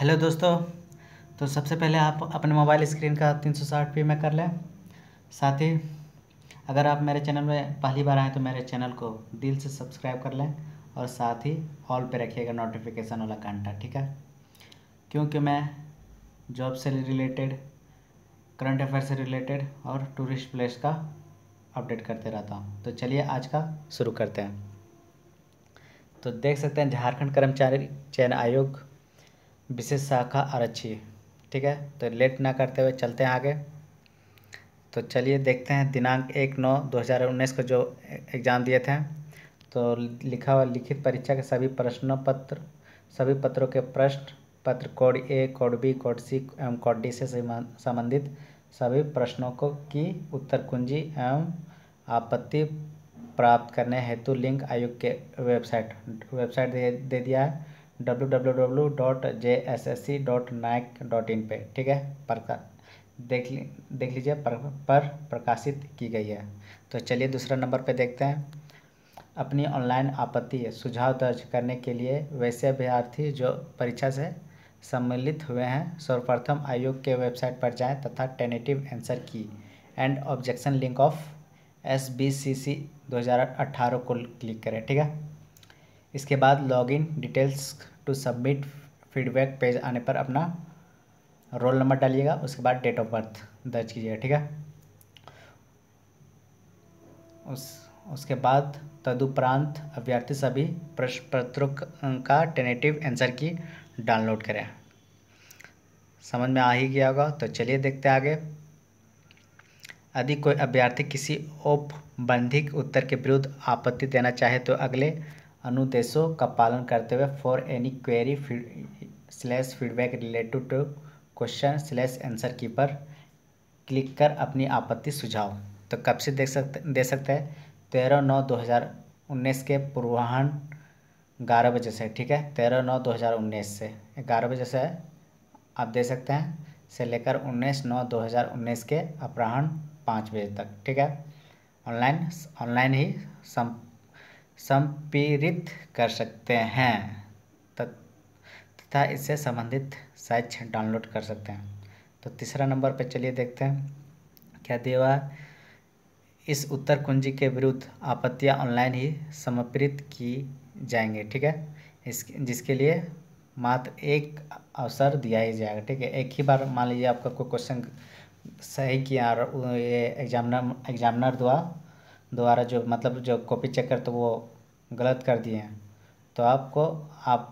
Hello दोस्तों। तो सबसे पहले आप अपने मोबाइल स्क्रीन का 360p में कर लें। साथ ही अगर आप मेरे चैनल में पहली बार आए तो मेरे चैनल को दिल से सब्सक्राइब कर लें और साथ ही ऑल पे रखिएगा नोटिफिकेशन वाला घंटा, ठीक है। क्योंकि मैं जॉब से रिलेटेड, करंट अफेयर से रिलेटेड और टूरिस्ट प्लेस का अपडेट करते रहता हूँ। तो चलिए आज का शुरू करते हैं। तो देख सकते हैं झारखंड कर्मचारी चयन आयोग विशेष शाखा आरक्षी, ठीक है। तो लेट ना करते हुए चलते हैं आगे। तो चलिए देखते हैं दिनांक 1/9/2019 को जो एग्ज़ाम दिए थे, तो लिखा हुआ लिखित परीक्षा के सभी पत्रों के प्रश्न पत्र code A, code B, code C एवं कोड डी से संबंधित सभी प्रश्नों को की उत्तर कुंजी एवं आपत्ति प्राप्त करने हेतु लिंक आयोग के वेबसाइट दे दिया है www.jssc.nic.in पे, ठीक है। देख लीजिए पर प्रकाशित की गई है। तो चलिए दूसरा नंबर पे देखते हैं। अपनी ऑनलाइन आपत्ति सुझाव दर्ज करने के लिए वैसे अभ्यर्थी जो परीक्षा से सम्मिलित हुए हैं सर्वप्रथम आयोग के वेबसाइट पर जाएं तथा tentative answer key and objection link of SBCC 2018 को क्लिक करें, ठीक है। इसके बाद login details to submit feedback page आने पर अपना रोल नंबर डालिएगा, उसके बाद डेट ऑफ बर्थ दर्ज कीजिएगा, ठीक है। उसके बाद तदुपरांत अभ्यर्थी सभी प्रश्न पत्रों का टेनेटिव आंसर की डाउनलोड करें। समझ में आ ही गया होगा। तो चलिए देखते हैं आगे। यदि कोई अभ्यर्थी किसी औपबंधिक उत्तर के विरुद्ध आपत्ति देना चाहे तो अगले अनुदेशों का पालन करते हुए for any query /feedback related to question answer key पर क्लिक कर अपनी आपत्ति सुझाव तो कब से दे सकते हैं 13/9/2019 के पूर्वाह्न 11 बजे से, ठीक है। 13/9/2019 से 11 बजे से आप दे सकते हैं, से लेकर 19/9/2019 के अपराह्न 5 बजे तक, ठीक है। ऑनलाइन ही संपीड़ित कर सकते हैं तथा इससे संबंधित साक्ष्य डाउनलोड कर सकते हैं। तो तीसरा नंबर पर चलिए देखते हैं क्या दिया हुआ है। इस उत्तर कुंजी के विरुद्ध आपत्तियां ऑनलाइन ही समर्पित की जाएंगी, ठीक है। जिसके लिए मात्र एक अवसर दिया ही जाएगा, ठीक है। एक ही बार मान लीजिए आपका कोई क्वेश्चन सही किया और ये एग्जामिनर द्वारा जो कॉपी चेक कर तो वो गलत कर दिए हैं, तो आप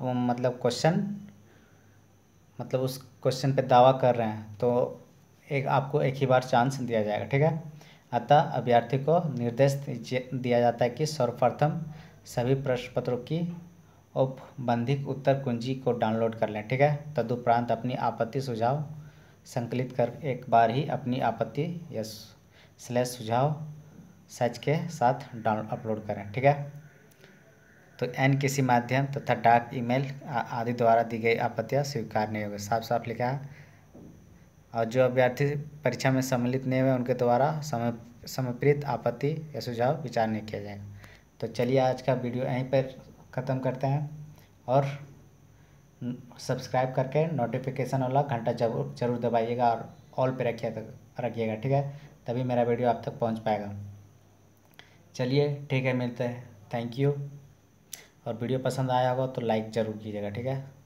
उस क्वेश्चन पे दावा कर रहे हैं तो आपको एक ही बार चांस दिया जाएगा, ठीक है। अतः अभ्यर्थी को निर्देश दिया जाता है कि सर्वप्रथम सभी प्रश्न पत्रों की औपबंधिक उत्तर कुंजी को डाउनलोड कर लें, ठीक है। तदुपरांत अपनी आपत्ति सुझाव संकलित कर एक बार ही अपनी आपत्ति या /सुझाव सच के साथ अपलोड करें, ठीक है। तो किसी माध्यम तथा डाक, ईमेल आदि द्वारा दी गई आपत्तियां स्वीकार नहीं होगी, साफ साफ लिखा है। और जो अभ्यर्थी परीक्षा में सम्मिलित नहीं हुए उनके द्वारा समर्पित आपत्ति या सुझाव विचार नहीं किया जाएगा। तो चलिए आज का वीडियो यहीं पर ख़त्म करते हैं और सब्सक्राइब करके नोटिफिकेशन वाला घंटा जरूर दबाइएगा और ऑल पे रखिएगा, ठीक है। तभी मेरा वीडियो आप तक पहुंच पाएगा। चलिए ठीक है, मिलते हैं। Thank you. और वीडियो पसंद आया होगा तो लाइक ज़रूर कीजिएगा, ठीक है।